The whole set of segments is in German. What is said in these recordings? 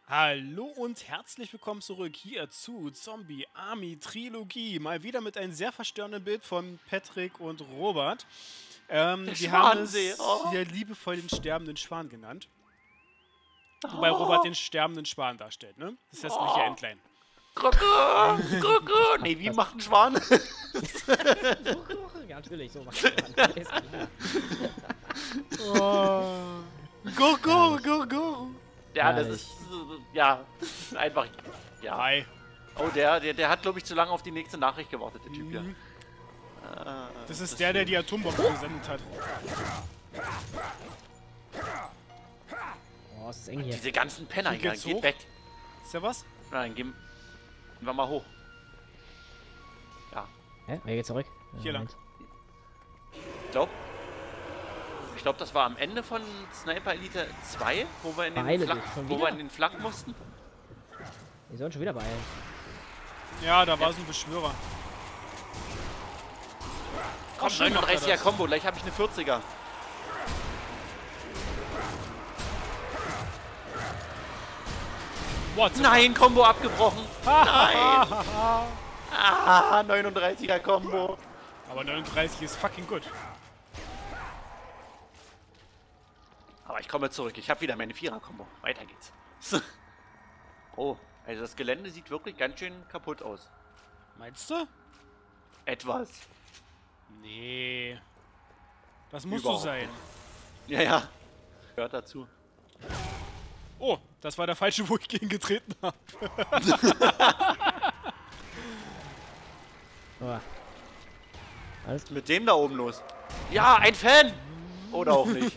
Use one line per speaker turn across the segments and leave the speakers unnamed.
Hallo und herzlich willkommen zurück hier zu Zombie Army Trilogie. Mal wieder mit einem sehr verstörenden Bild von Patrick und Robert. Wir haben es hier liebevoll den sterbenden Schwan genannt. Wobei Robert den sterbenden Schwan darstellt, ne? Das hässliche Entlein.
Nee, wie macht ein Schwan?
Ja, natürlich, so macht ein
Schwan. Gur.
Ja, das ist, ja, einfach, ja.
Hi.
Oh, der hat, glaube ich, zu lange auf die nächste Nachricht gewartet, der Typ hier.
Das ist der die Atombombe gesendet hat.
Oh, es ist eng hier.
Diese ganzen Penner hier,
geht's
geht
hoch?
weg.
Ist ja was?
Nein, gehen wir mal hoch. Ja,
Hä? Wer geht zurück?
Hier lang.
ich glaube, das war am Ende von Sniper Elite 2, wo wir in den Flak mussten.
Die sollen schon wieder beeilen.
Ja, da war so ein Beschwörer.
Komm,
schön macht er
39er
das.
Combo, gleich habe ich eine 40er.
What?
Nein, Combo abgebrochen. Nein.
Ah,
39er Combo.
aber 39 ist fucking gut.
Aber ich komme zurück. Ich habe wieder meine 4er-Kombo. Weiter geht's. Oh, also das Gelände sieht wirklich ganz schön kaputt aus.
Meinst du?
Etwas.
Nee. Das muss
Überhaupt
so sein.
Ja, ja. Gehört dazu.
Oh, das war der falsche, wo ich gegen getreten habe.
Oh. Alles
Mit dem da oben los. Ja, ein Fan! Oder auch nicht.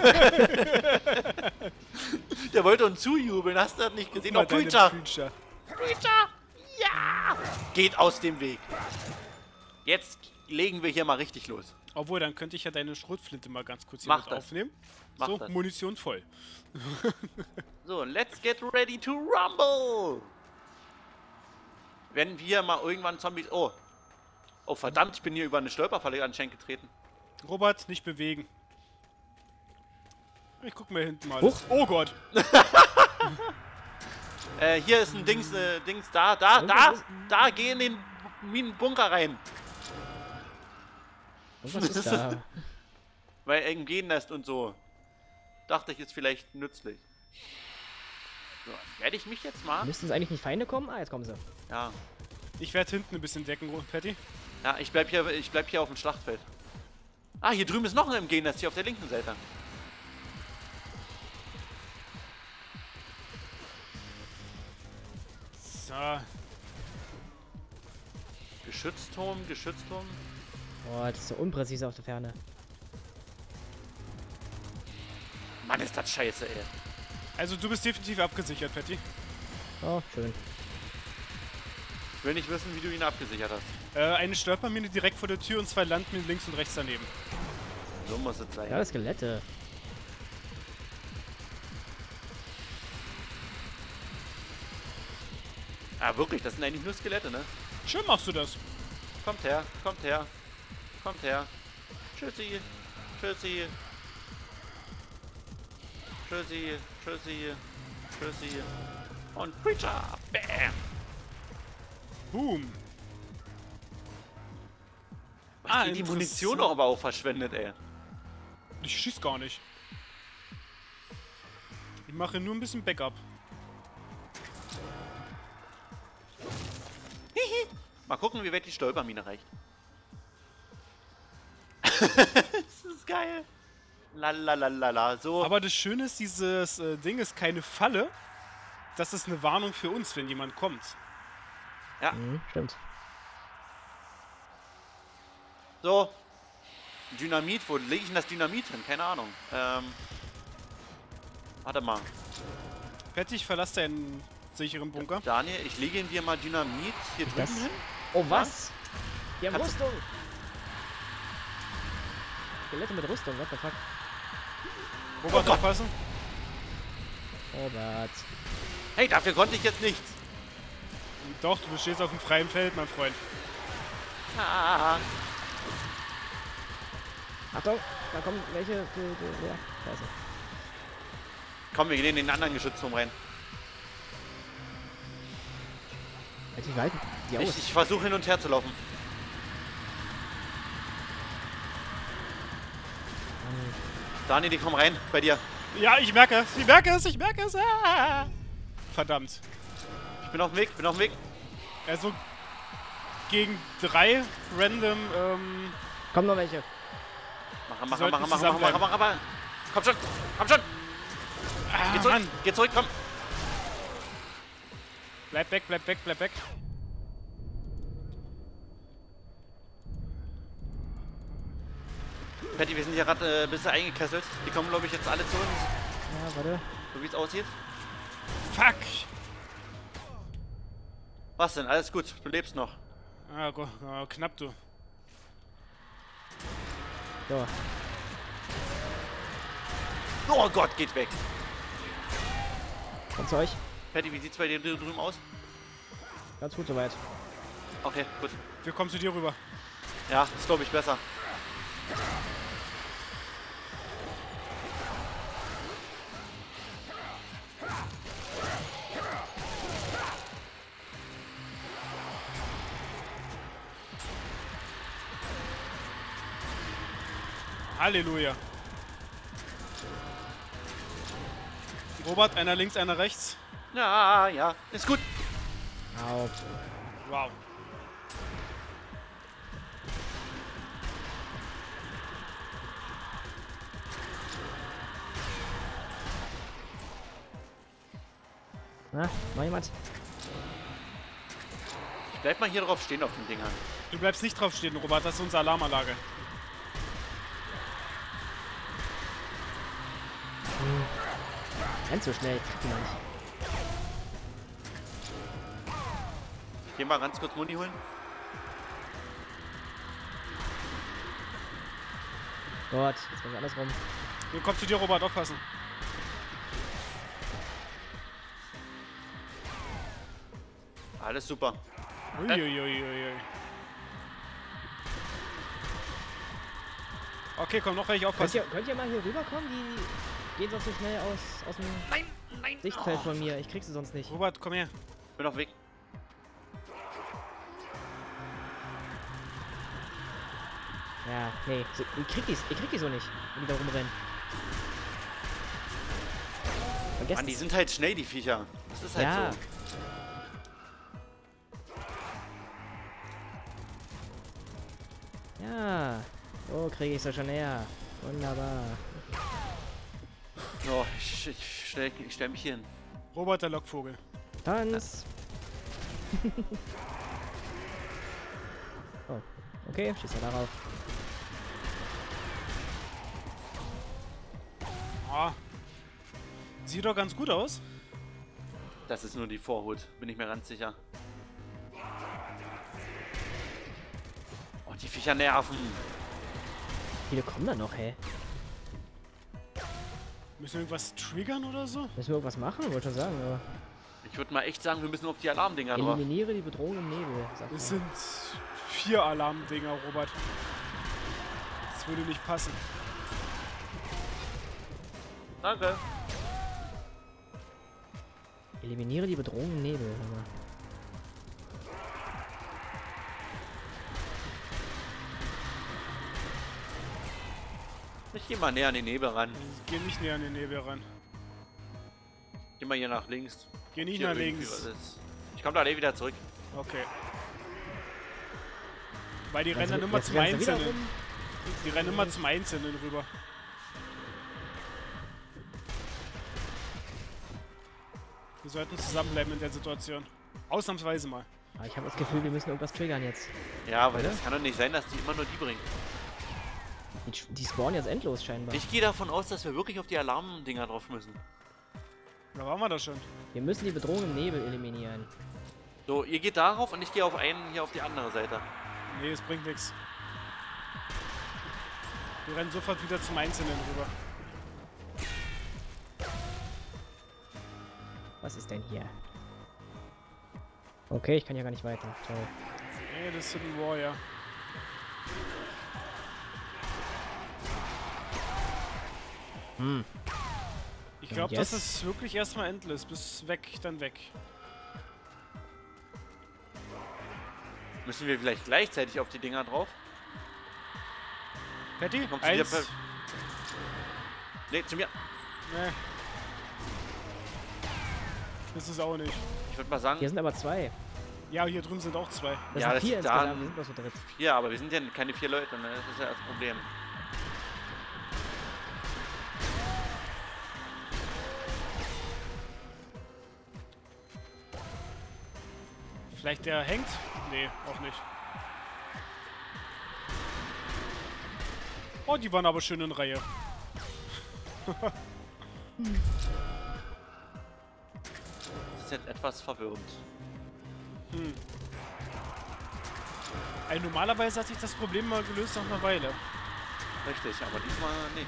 Der wollte uns zujubeln. Hast du das nicht gesehen? Oh, Preacher! Preacher! Ja! Geht aus dem Weg. Jetzt legen wir hier mal richtig los.
Obwohl, dann könnte ich ja deine Schrotflinte mal ganz kurz hier
Mach
mit
das.
aufnehmen.
Mach
So,
das.
Munition voll.
So, let's get ready to rumble! Wenn wir mal irgendwann Zombies... Oh. Oh, verdammt, ich bin hier über eine Stolperfalle anscheinend getreten.
Robert, nicht bewegen. Ich guck mir hinten mal.
Huch.
Oh Gott.
Hier ist ein Dings, da, geh in den Minenbunker rein.
was ist da?
Weil ein Gennest und so. Dachte ich, ist vielleicht nützlich. So, werde ich mich jetzt mal...
Müssten es eigentlich nicht Feinde kommen? Ah, jetzt kommen sie.
Ja.
Ich werde hinten ein bisschen decken, Patty.
Ja, ich bleib hier auf dem Schlachtfeld. Ah, hier drüben ist noch ein MG-Nest, hier auf der linken Seite.
So.
Geschützturm.
Oh, das ist so unpräzise auf der Ferne.
Mann, ist das scheiße, ey.
Also du bist definitiv abgesichert, Patty.
Oh, schön.
Ich will nicht wissen, wie du ihn abgesichert hast.
Eine Stolpermine direkt vor der Tür und 2 Landminen links und rechts daneben.
So muss es sein.
Ja, das Skelette.
Ah, wirklich, das sind eigentlich nur Skelette, ne?
Schön machst du das.
Kommt her. Tschüssi. Und Preacher. Bam.
Boom.
Ah, die Munition doch aber auch verschwendet, ey.
Ich schieß gar nicht. Ich mache nur ein bisschen Backup.
Mal gucken, wie weit die Stolpermine reicht. Das ist geil. Lalalala. So.
Aber das Schöne ist, dieses Ding ist keine Falle. Das ist eine Warnung für uns, wenn jemand kommt.
Ja.
Stimmt.
So. Dynamit. Wo lege ich denn das Dynamit hin? Keine Ahnung. Warte mal.
Patty, ich verlasse deinen sicheren Bunker.
Daniel, ich lege ihm dir mal Dynamit hier drüben
Das-
hin.
Oh, was? Die haben
Kannst-
Rüstung! Skelette mit Rüstung, what the fuck?
Robert, aufpassen.
Robert.
Hey, dafür konnte ich jetzt nichts.
Doch, du stehst auf dem freien Feld, mein Freund.
Ah.
Achtung, da kommen welche. Ja, scheiße.
Komm, wir gehen in den anderen Geschützturm rein.
Halt die Walten. Die aus.
Ich versuche hin und her zu laufen. Dani, die kommen rein bei dir.
Ja, ich merke es. Ich merke es. Ich merke es. Ah. Verdammt.
Ich bin auf dem Weg.
Also gegen 3 random.
Kommen noch welche.
Mach. Komm schon.
Ah,
Geh zurück.
Mann.
Geh zurück, komm.
Bleib weg.
Patty, wir sind hier gerade ein bisschen eingekesselt. Die kommen, glaube ich, jetzt alle zu uns.
Ja, warte.
So wie es aussieht.
Fuck.
Was denn? Alles gut. Du lebst noch.
Ah, knapp, du.
So.
Oh Gott, geht weg.
Kommt zu euch.
Patty, wie sieht's bei dir drüben aus?
Ganz gut soweit.
Okay, gut.
Wir kommen zu dir rüber.
Ja, ist, glaube ich, besser.
Halleluja. Robert, einer links, einer rechts.
Ja, ist gut.
Au.
Wow.
Na, mal jemand?
Ich bleib mal hier drauf stehen auf den Dingern.
Du bleibst nicht drauf stehen, Robert. Das ist unsere Alarmanlage.
Ganz so schnell kriegt man nicht.
Ich geh mal ganz kurz Muni holen.
Gott, jetzt machen wir alles rum.
Wir kommen zu dir, Robert. Aufpassen.
Alles super.
Uiuiuiui. Okay, komm, noch welche aufpassen.
Könnt ihr mal hier rüberkommen? Die gehen sonst so schnell aus dem
Nein.
Sichtfeld von mir. Ich krieg sie sonst nicht.
Robert, komm her.
Bin auf Weg.
Ja, nee. So, ich krieg die so nicht, wenn die da rumrennen. Vergesst
Mann, die
es.
sind halt schnell, die Viecher. Das ist halt
Ja.
so.
Ja. So kriege ich sie schon näher. Wunderbar.
Oh, ich stell mich hier hin.
Robert, der Lockvogel.
Tanz. Oh. Okay, schießt er darauf.
Ah. Sieht doch ganz gut aus.
Das ist nur die Vorhut, bin ich mir ganz sicher. Oh, die Viecher nerven.
Wie viele kommen da noch, hä?
Müssen wir irgendwas triggern oder so?
Müssen wir irgendwas machen? Wollte schon sagen, aber.
Ich würde mal echt sagen, wir müssen auf die Alarmdinger drauf.
Eliminiere die Bedrohung im Nebel. Sagt
Es
man.
sind 4 Alarmdinger, Robert. Das würde nicht passen.
Danke.
Eliminiere die Bedrohung im Nebel. Hör mal.
Ich geh mal näher an den Nebel ran.
Geh nicht näher an den Nebel ran.
Geh mal hier nach links.
Geh nicht
Hier
nach
irgendwie
links.
was ist. Ich komm da wieder zurück.
Okay. Weil die
Also,
rennen dann immer
jetzt
zum
rennen sie wieder
Einzelnen.
rum.
Die rennen immer zum Einzelnen rüber. Wir sollten zusammenbleiben in der Situation. Ausnahmsweise mal.
Aber ich habe das Gefühl, wir müssen irgendwas triggern jetzt.
Ja, weil das kann doch nicht sein, dass die immer nur die bringen.
Die spawnen jetzt endlos scheinbar.
Ich gehe davon aus, dass wir wirklich auf die Alarmdinger drauf müssen.
Da waren wir das schon.
Wir müssen die Bedrohung im Nebel eliminieren.
So, ihr geht darauf und ich gehe auf einen hier auf die andere Seite.
Nee, es bringt nichts. Wir rennen sofort wieder zum Einzelnen rüber.
Was ist denn hier? Okay, ich kann ja gar nicht weiter. Toll.
Nee, das ist ein Warrior.
Hm.
Ich glaube,
Und
das
jetzt?
ist wirklich erstmal endless. Bis weg, dann weg.
Müssen wir vielleicht gleichzeitig auf die Dinger drauf?
Patty?
Kommt
Eins.
zu dir, nee, zu mir.
Nee. Das ist auch nicht.
Ich würde mal sagen...
Hier sind aber 2.
Ja, hier drüben sind auch 2.
Das
Ja,
sind
das
4
liegt daran-
insgesamt. Wir sind bloß so dritt.
4, aber wir sind ja keine 4 Leute, ne? Das ist ja das Problem.
Vielleicht der hängt? Nee, auch nicht. Oh, die waren aber schön in Reihe.
Das ist jetzt etwas verwirrend.
Normalerweise hat sich das Problem mal gelöst nach einer Weile.
Richtig, aber diesmal nicht.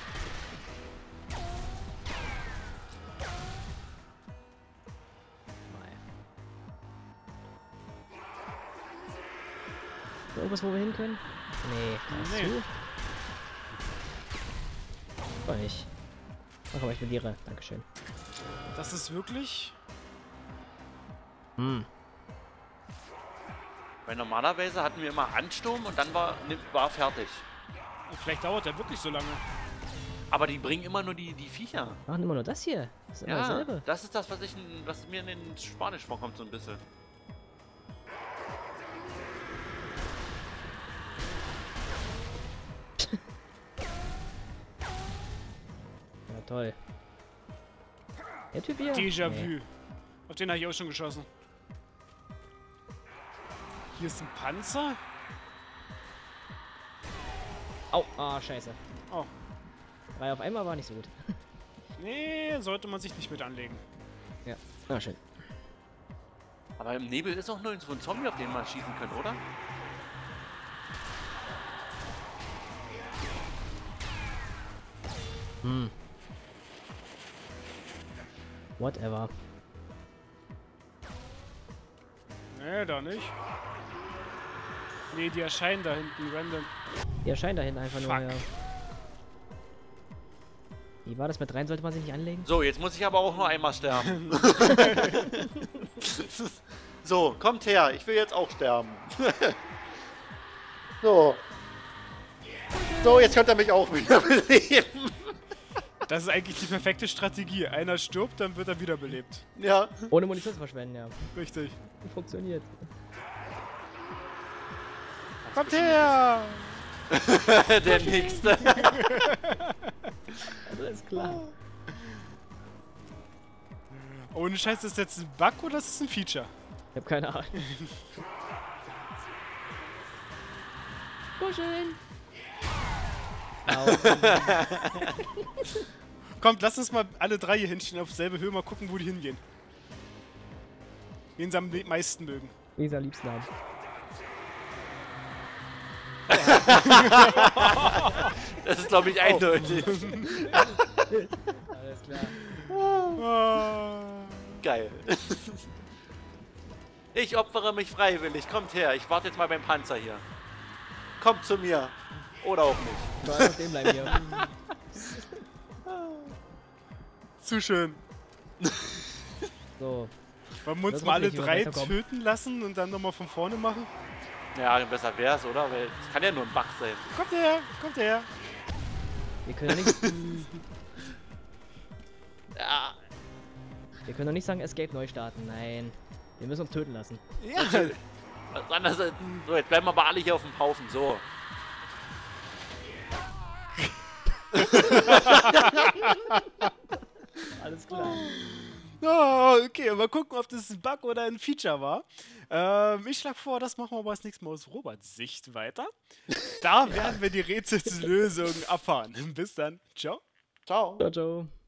Irgendwas, wo wir hin können? Nee, da ist
Nee.
zu. War nicht. Ach, aber ich verliere. Dankeschön.
Das ist wirklich...
Weil normalerweise hatten wir immer Ansturm und dann war fertig.
Vielleicht dauert der wirklich so lange.
Aber die bringen immer nur die Viecher.
Machen immer nur das hier. Das ist immer
Ja,
dasselbe.
das ist das, was mir in den Spanisch vorkommt, so ein bisschen.
Ja, toll. Der Typ hier?
Déjà-vu. Auf den habe ich auch schon geschossen. Hier ist ein Panzer.
Au, ah, scheiße.
Oh.
3 auf einmal war nicht so gut.
Nee, sollte man sich nicht mit anlegen.
Ja, na schön.
Aber im Nebel ist auch nur so ein Zombie, auf den man schießen können, oder?
Whatever.
Nee, da nicht. Nee, die erscheinen da hinten random.
Die erscheint da hinten einfach nur,
Fuck.
ja. Wie war das mit 3? Sollte man sich nicht anlegen?
So, jetzt muss ich aber auch nur einmal sterben. So, kommt her, ich will jetzt auch sterben. So. So, jetzt könnt ihr mich auch wieder beleben.
Das ist eigentlich die perfekte Strategie. Einer stirbt, dann wird er wiederbelebt.
Ja.
Ohne Munition zu verschwenden, ja.
Richtig.
Funktioniert.
Kommt her!
Der Nächste.
Alles klar.
Ohne Scheiß, ist das jetzt ein Bug oder ist das ein Feature?
Ich hab keine Ahnung. Kuscheln!
Kommt, lass uns mal alle 3 hier hinstellen auf selbe Höhe, mal gucken, wo die hingehen. Wen sie am meisten mögen.
Wie sie am liebsten haben.
Das ist, glaube ich, eindeutig.
Alles klar.
Geil. Ich opfere mich freiwillig. Kommt her, ich warte jetzt mal beim Panzer hier. Kommt zu mir. Oder auch nicht.
Mal auf dem bleiben hier.
Zu schön.
So.
Wollen wir uns
Das
mal alle
muss nicht
3
weiterkommen.
töten lassen und dann nochmal von vorne machen?
Ja, besser wär's, oder? Weil es kann ja nur ein Bug sein.
Kommt her, kommt her.
Wir können ja nicht.
Ja.
Wir können doch nicht sagen, Escape neu starten. Nein. Wir müssen uns töten lassen.
Ja.
Was anderes. So, jetzt bleiben wir aber alle hier auf dem Haufen. So.
Alles klar.
Oh, okay, mal gucken, ob das ein Bug oder ein Feature war. Ich schlage vor, das machen wir aber das nächste Mal aus Roberts Sicht weiter. Da werden wir die Rätselslösung erfahren. Bis dann. Ciao.
Ciao.
Ciao, ciao.